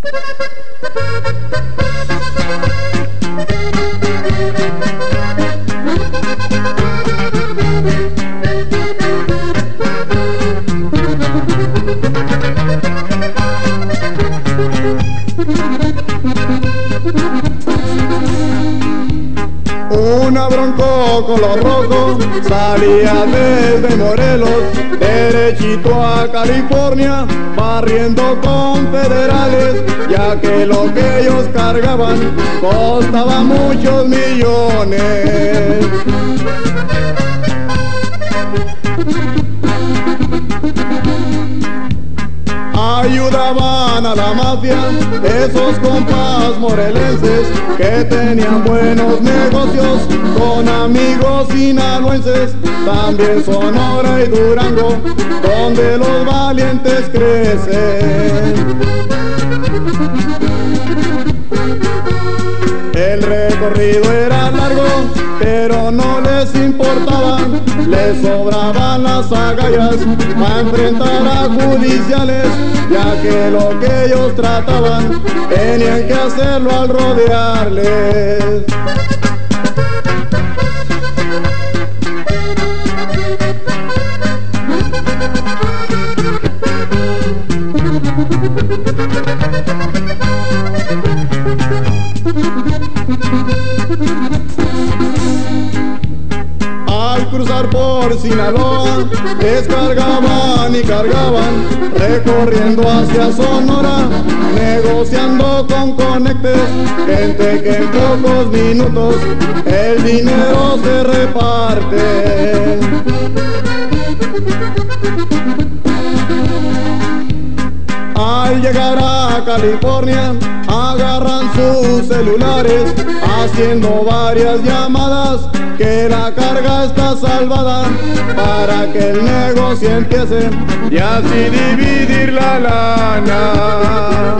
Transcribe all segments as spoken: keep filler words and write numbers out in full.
Una Bronco color rojo salía desde Morelos, derechito a California, barriendo con federales, ya que lo que ellos cargaban costaba muchos millones. Ayudaban a la mafia esos compas morelenses que tenían buenos negocios con amigos sinaloenses, también Sonora y Durango, donde los valientes crecen. El recorrido era largo, pero no les importaba, les sobraban las agallas para enfrentar a judiciales, ya que lo que ellos trataban tenían que hacerlo al rodearles. Al cruzar por Sinaloa, descargaban y cargaban, recorriendo hacia Sonora, negociando con conectes, gente que en pocos minutos el dinero se reparte. Al llegar a California, agarran sus celulares, haciendo varias llamadas, que la carga está salvada, para que el negocio empiece y así dividir la lana.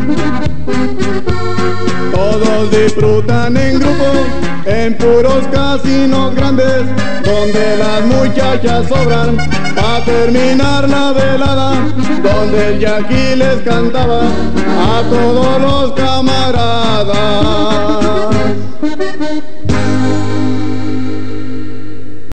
Todos disfrutan en grupo, en puros casinos grandes, donde las muchachas sobran pa' terminar la velada, donde el yaqui les cantaba a todos los camaradas.